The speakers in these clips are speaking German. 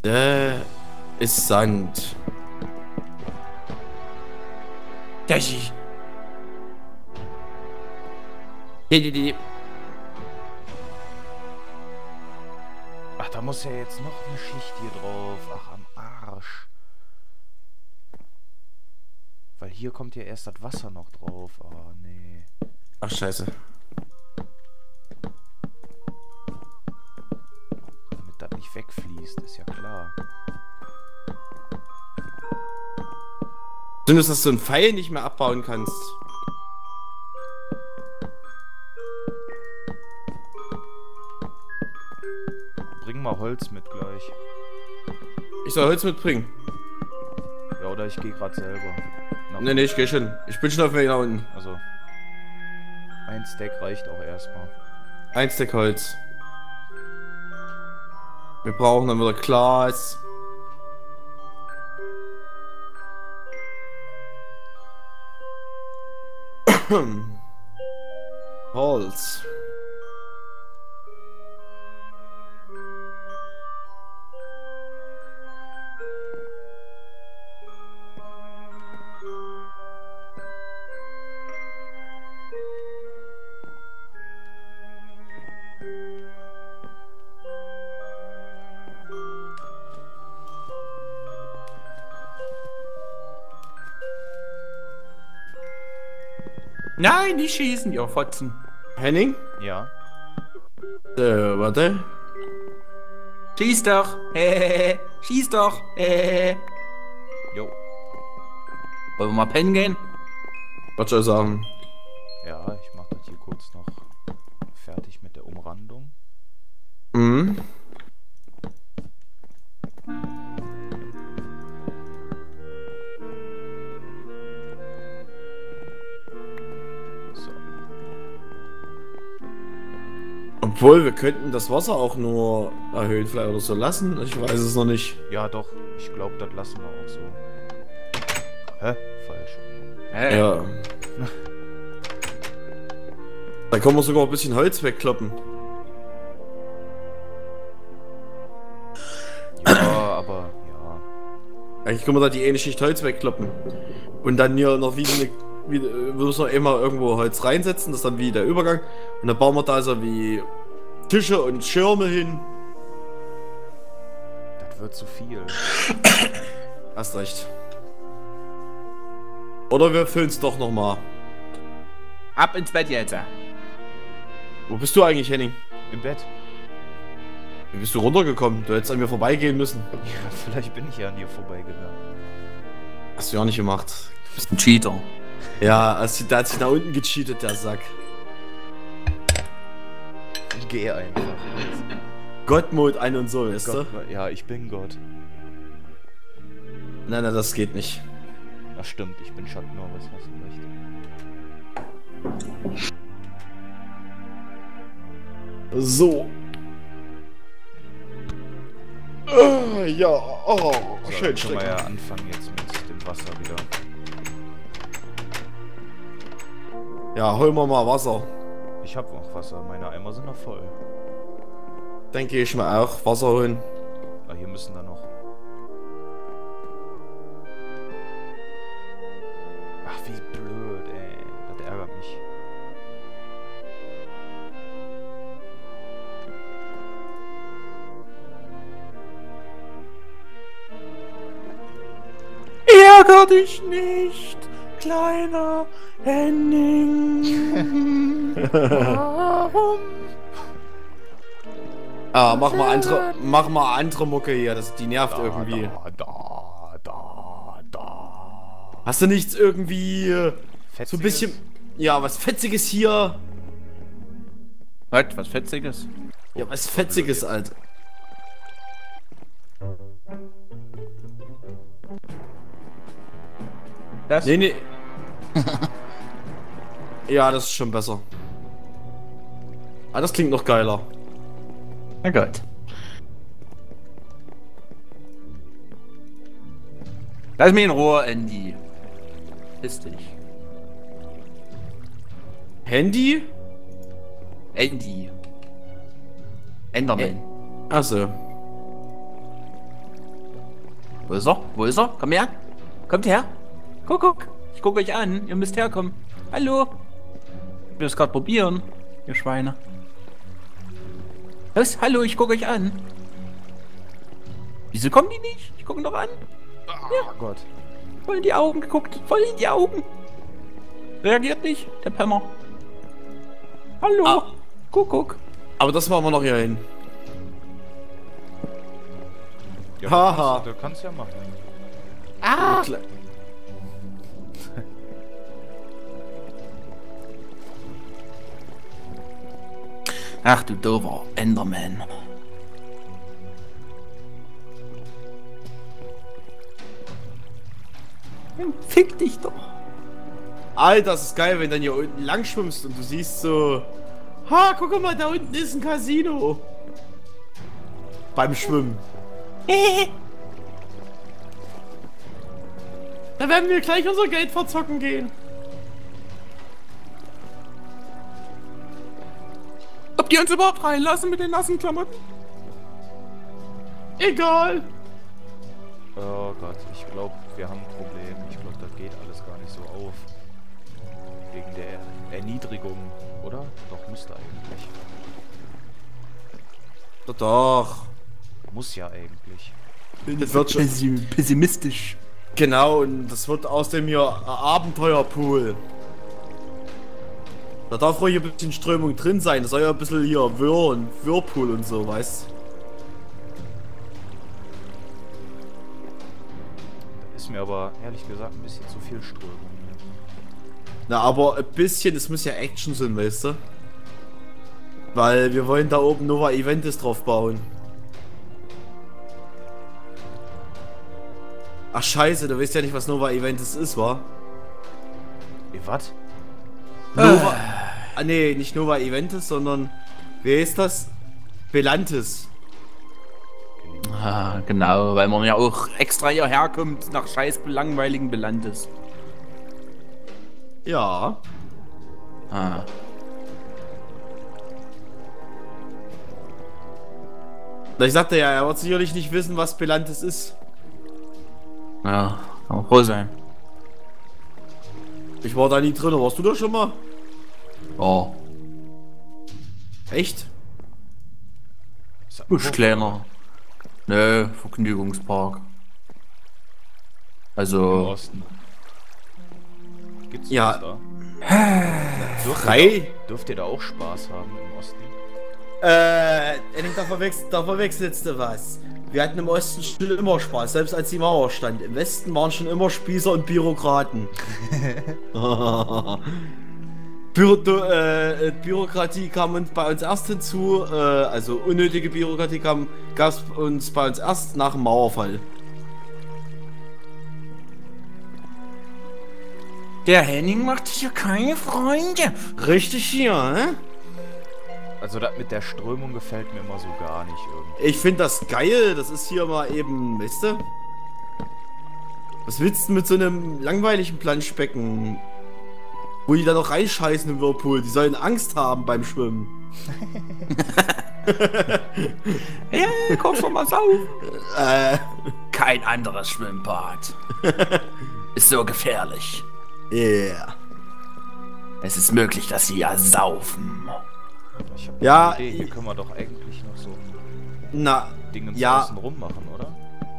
Ist Sand. Dashi. Ach, da muss ja jetzt noch eine Schicht hier drauf. Ach, am Arsch. Weil hier kommt ja erst das Wasser noch drauf. Oh, nee. Ach, scheiße. Damit das nicht wegfließt, ist ja klar. Stimmt es, dass du einen Pfeil nicht mehr abbauen kannst? Bring mal Holz mit gleich. Ich soll Holz mitbringen. Ja, oder ich gehe gerade selber. Nee, ich geh schon. Ich bin schon auf dem Weg nach unten. Also, ein Stack reicht auch erstmal. Ein Stack Holz. Wir brauchen dann wieder Glas. Holz. Nein, die schießen, ihr Fotzen. Henning? Ja. Warte. Schieß doch. Schieß doch. Jo. Wollen wir mal pennen gehen? Was soll ich sagen? Ja, ich mach das hier kurz noch fertig mit der Umrandung. Mhm. So. Obwohl, wir könnten das Wasser auch nur erhöhen, vielleicht oder so lassen. Ich weiß es noch nicht. Ja, doch. Ich glaube, das lassen wir auch so. Hä? Falsch. Ja. Da können wir sogar ein bisschen Holz wegkloppen. Ja, aber ja. Eigentlich können wir da die eine Schicht Holz wegkloppen. Und dann hier noch müssen wir immer irgendwo Holz reinsetzen, das ist dann wie der Übergang. Und dann bauen wir da so wie Tische und Schirme hin. Das wird zu viel. Hast recht. Oder wir füllen es doch nochmal. Ab ins Bett jetzt. Wo bist du eigentlich, Henning? Im Bett. Wie bist du runtergekommen? Du hättest an mir vorbeigehen müssen. Ja, vielleicht bin ich ja an dir vorbeigegangen. Hast du ja nicht gemacht. Du bist ein Cheater. Ja, der hat sich nach unten gecheatet, der Sack. Geh einfach. Gott-Mode ein und so, weißt du? Ja, ich bin Gott. Nein, das geht nicht. Ach stimmt, ich bin Chuck Norris, hast du recht. So. Ja, oh, So, schön, dann können wir ja anfangen jetzt mit dem Wasser wieder. Ja, holen wir mal Wasser. Ich hab noch Wasser, meine Eimer sind noch voll. Denke ich mal auch. Wasser holen. Ah, hier müssen da noch. Ach, wie blöd, ey. Das ärgert mich. Ärger dich nicht, kleiner Henning. Warum? Ah, mach mal andere Mucke hier, die nervt irgendwie. Da. Hast du nichts irgendwie so Fetziges? ein bisschen, ja, was Fetziges hier? Was Fetziges? Ja, was Fetziges, Alter. Das? Nee. Ja, das ist schon besser. Ah, das klingt noch geiler. Na gut. Lass mich in Ruhe, Andy. Piss dich. Handy? Andy. Enderman. Achso. Wo ist er? Wo ist er? Komm her. Kommt her. Guck. Ich gucke euch an. Ihr müsst herkommen. Hallo. Ich will es gerade probieren. Ihr Schweine. Was? Hallo, ich gucke euch an. Wieso kommen die nicht? Ich gucke doch an. Oh Gott. Voll in die Augen geguckt. Voll in die Augen. Reagiert nicht, der Penner. Hallo. Ah. Guck. Aber das machen wir noch hier hin. Ja, Haha. du kannst ja machen. Ah. Ach du doofer Enderman. Fick dich doch. Alter, das ist geil, wenn du dann hier unten lang schwimmst und du siehst so... Ha, guck mal, da unten ist ein Casino. Beim Schwimmen. Da werden wir gleich unser Geld verzocken gehen. Ob die uns überhaupt reinlassen mit den nassen Klamotten? Egal. Oh Gott, ich glaube, wir haben ein Problem. Ich glaube, das geht alles gar nicht so auf. Wegen der Erniedrigung, oder? Doch, müsste eigentlich. Doch. Muss ja eigentlich. Das wird schon... Pessimistisch. Genau, und das wird aus dem hier Abenteuerpool. Da darf ruhig ein bisschen Strömung drin sein. Das soll ja ein bisschen hier Whirlpool und so, weißt du? Ist mir aber ehrlich gesagt ein bisschen zu viel Strömung. Na, aber ein bisschen, es muss ja Action sein, weißt du? Weil wir wollen da oben Nova Eventis drauf bauen. Ach scheiße, du weißt ja nicht, was Nova Eventis ist, wa? Was? Nova... Ah nee, nicht Nova Eventis, sondern... Wie heißt das? Belantis. Ah, genau, weil man ja auch extra hierher kommt nach scheiß langweiligen Belandes. Ja. Ah. Na, ich sagte ja, er wird sicherlich nicht wissen, was Belantis ist. Ja, kann man froh sein. Ich war da nie drin, warst du da schon mal? Oh, Echt? ist kleiner. Nö, Vergnügungspark. Im Also, Osten. Gibt's Ja. das da? Frei? Dürft ihr da auch Spaß haben im Osten? Henning, da verwechselst du was. Wir hatten im Osten schon immer Spaß, selbst als die Mauer stand. Im Westen waren schon immer Spießer und Bürokraten. Bürokratie kam uns bei uns erst hinzu, also unnötige Bürokratie gab es uns bei uns erst nach dem Mauerfall. der Henning macht sich ja keine Freunde. Richtig hier, ne? Also das mit der Strömung gefällt mir immer so gar nicht irgendwie. Ich finde das geil, das ist hier mal eben, weißt du? Was willst du mit so einem langweiligen Planschbecken? Wo die da noch reinscheißen im Whirlpool, die sollen Angst haben beim Schwimmen. Ja, komm schon mal auf. Kein anderes Schwimmbad. Ist so gefährlich. Yeah. Es ist möglich, dass sie ja saufen. Ich hab Ja, eine Idee, hier können wir doch eigentlich noch so Na, Dinge ja, außen rum machen, oder?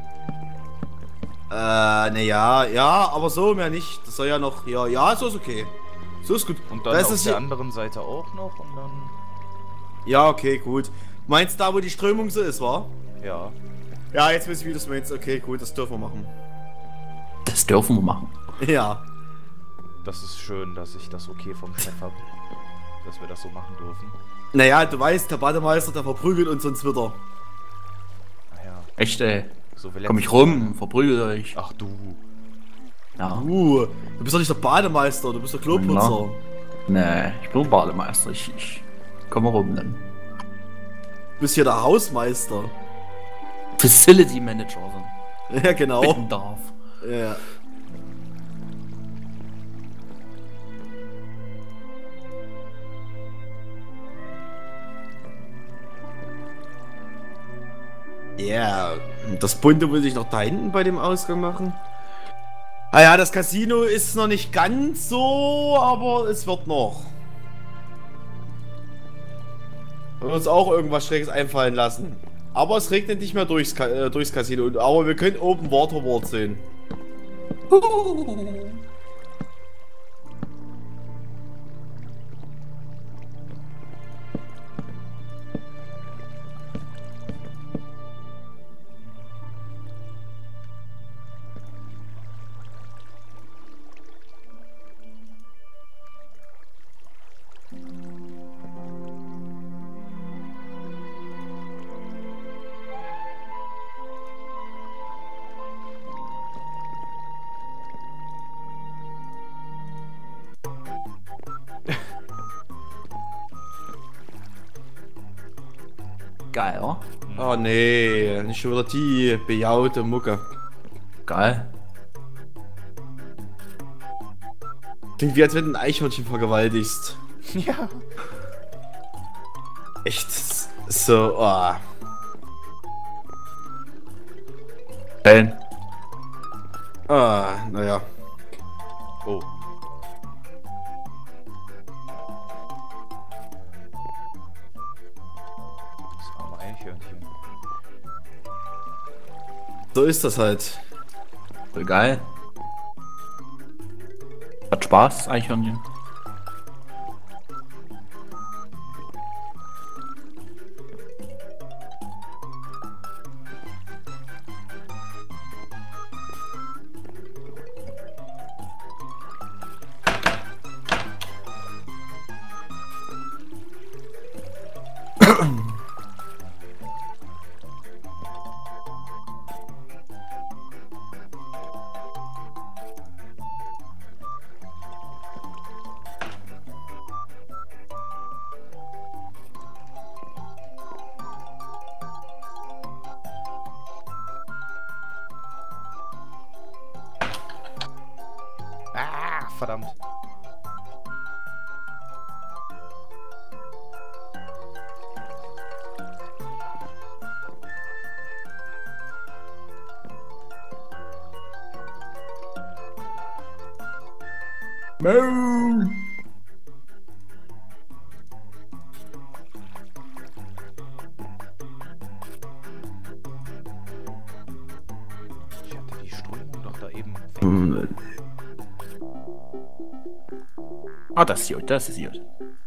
naja, ja, aber so mehr nicht. Das soll ja noch, ja, so ist okay. So ist gut. Und dann Da ist auf es der hier- anderen Seite auch noch und dann... Ja, okay, gut. Meinst du da, wo die Strömung so ist, wa? Ja. Ja, jetzt weiß ich, wie du es meinst. Okay, gut, das dürfen wir machen. Das dürfen wir machen. Ja. Das ist schön, dass ich das okay vom Chef habe. Dass wir das so machen dürfen. Naja, du weißt, der Bademeister, der verprügelt uns sonst wieder. Naja, Echt, ey. so wie Komm ich letztes rum, verprügelt euch. Mal. Ach du. Ja. Du bist doch nicht der Bademeister, du bist der Kloputzer. Nee, ich bin Bademeister. Ich komm mal rum dann. Du bist hier der Hausmeister. Facility Manager, so Ja, genau. bitten darf. Ja. Ja, das Bunte will ich noch da hinten bei dem Ausgang machen. Ah ja, das Casino ist noch nicht ganz so, aber es wird noch. Wir uns auch irgendwas Schräges einfallen lassen. Aber es regnet nicht mehr durchs Casino. Aber wir können oben Waterworld sehen. Geil, oder? Oh nee, nicht schon wieder die bejaute Mucke. Geil. Klingt wie als wenn du ein Eichhörnchen vergewaltigst. Ja. Echt so, oh. Schön. Ah, naja. Oh. Das arme Eichhörnchen. So ist das halt. Voll geil. Hat Spaß, das Eichhörnchen. Ah, verdammt. Ich hatte die Strömung doch da eben weg. Ah, das ist gut, das ist gut.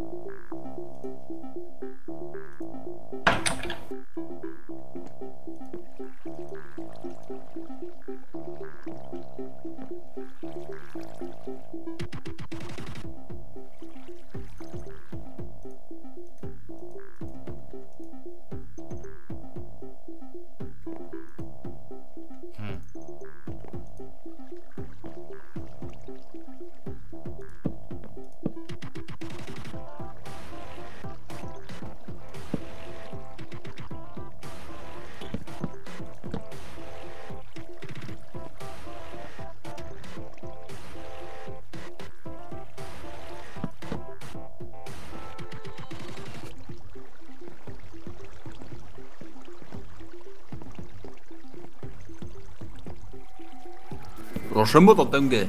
Oder schon wieder dunkel.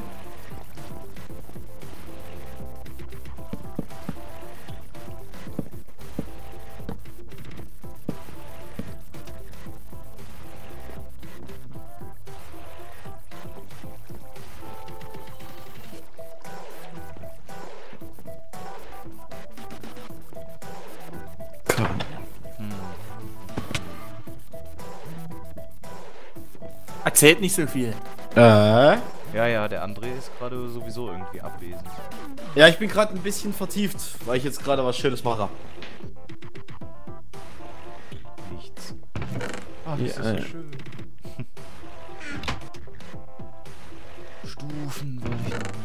Erzählt nicht so viel. Ja, ja, der André ist gerade sowieso irgendwie abwesend. Ja, ich bin gerade ein bisschen vertieft, weil ich jetzt gerade was Schönes mache. Nichts. Ach, das Ja, ist so schön. Stufen wollte ich noch.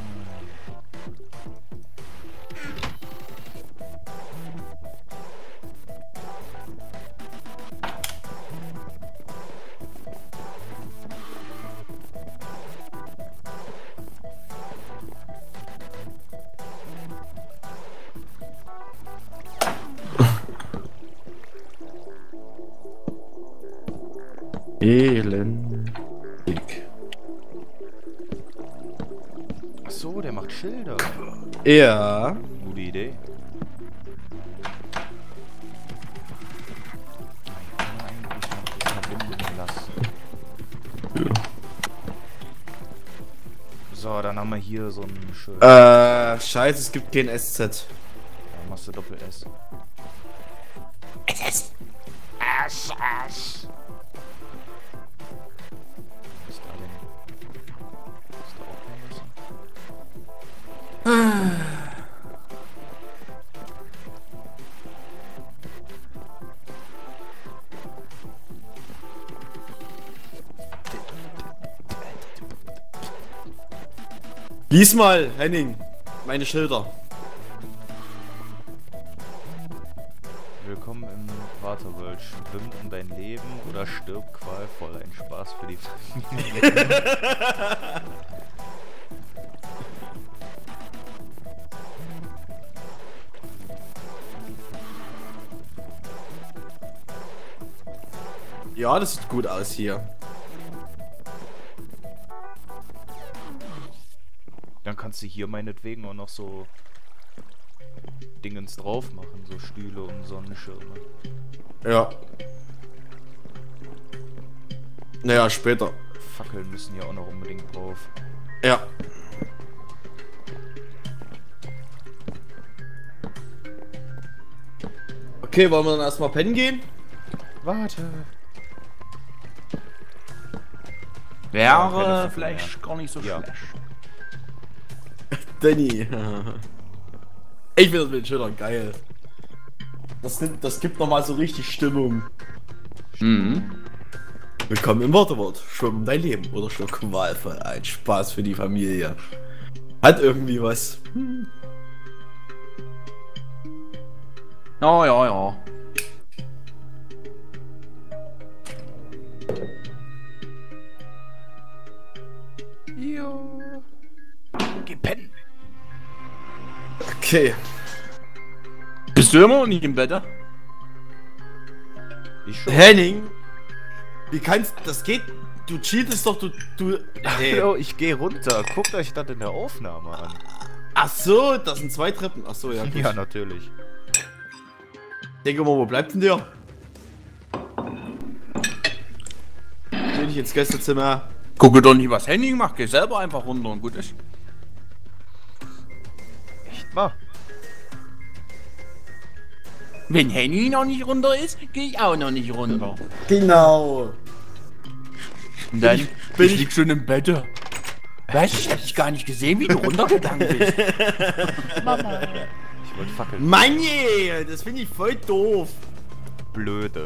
Elendig. Ach so, der macht Schilder. Ja. Gute Idee. Eigentlich noch das verbinden lassen. Ja. So, dann haben wir hier so ein Schild. Scheiße, es gibt kein SZ. Dann machst du Doppel-S. SS. SS. Was ist da denn? Ist da auch kein Messer? Lies mal, Henning, meine Schilder. Willkommen im Waterworld. Schwimm um dein Leben oder stirb qualvoll. Ein Spaß für die Familie. Ja, das sieht gut aus hier. Dann kannst du hier meinetwegen auch noch so Dingens drauf machen, so Stühle und Sonnenschirme. Ja. Naja, später. Fackeln müssen ja auch noch unbedingt drauf. Ja. Okay, wollen wir dann erstmal pennen gehen? Warte. Wäre vielleicht gar nicht so Ja. schlecht. Danny. Ich finde das mit den Schildern geil. Das gibt nochmal so richtig Stimmung. Mhm. Willkommen im Waterworld. Schwimm um dein Leben oder stirb qualvoll. Ein Spaß für die Familie. Hat irgendwie was. Ja, ja, ja. Jo. Geh pennen. Okay. Bist du immer noch nicht im Bett? Ich schon. Henning. Wie kannst das geht? Du cheatest doch, du. Hallo, ich gehe runter. Guckt euch das in der Aufnahme an. Ach so, das sind 2 Treppen. Ach so, ja. Gut. Ja, natürlich. Denke mal, wo bleibt denn der? Geh nicht ins Gästezimmer. Gucke doch nicht, was Henning macht. Geh selber einfach runter und gut ist. Echt mal. Wenn Henning noch nicht runter ist, gehe ich auch noch nicht runter. Genau. Und dann bin ich lieg schon im Bett. Weißt du, ich hab dich gar nicht gesehen, wie du runtergegangen bist. Mama. Ich wollte fackeln. Mann, je, das finde ich voll doof. Blöde.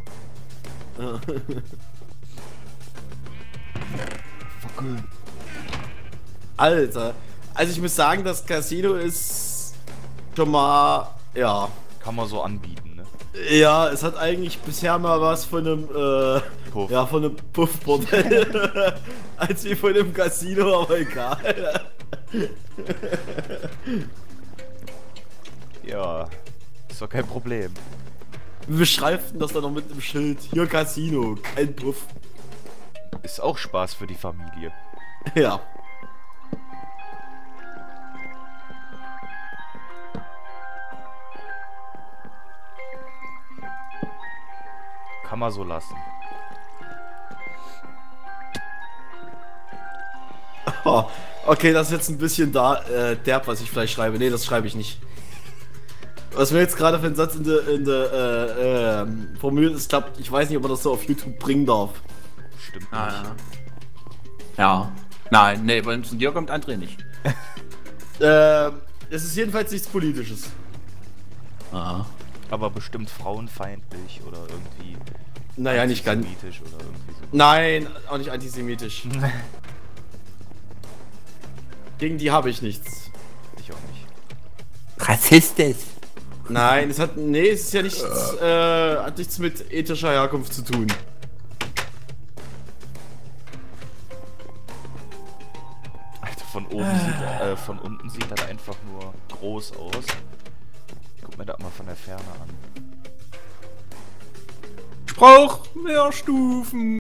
Alter. Also ich muss sagen, das Casino ist schon mal, ja. Kann man so anbieten, ne? Ja, es hat eigentlich bisher mal was von einem, Puff. ja, von einem Puffbordell. Als wie von einem Casino, aber egal. Ja. Ist doch kein Problem. Wie beschreibt denn das dann noch mit dem Schild? Hier Casino, kein Puff. Ist auch Spaß für die Familie. Ja. Kann man so lassen. Oh, okay, das ist jetzt ein bisschen derb, was ich vielleicht schreibe. Nee, das schreibe ich nicht. Was mir jetzt gerade für einen Satz in der formuliert ist, klappt, ich weiß nicht, ob man das so auf YouTube bringen darf. Stimmt Ah, nicht. ja. Ja. Nein, nee, bei uns in dir kommt André nicht. Es ist jedenfalls nichts Politisches. Aha. Aber bestimmt frauenfeindlich oder irgendwie Naja, nicht ganz. antisemitisch oder irgendwie so. Nein, auch nicht antisemitisch. Gegen die habe ich nichts. Ich auch nicht. Rassistisch. Nein, es hat. Nee, es ist ja nichts. Hat nichts mit ethischer Herkunft zu tun. Alter, von unten sieht das einfach nur groß aus. Ich guck mir das mal von der Ferne an. Ich brauch mehr Stufen.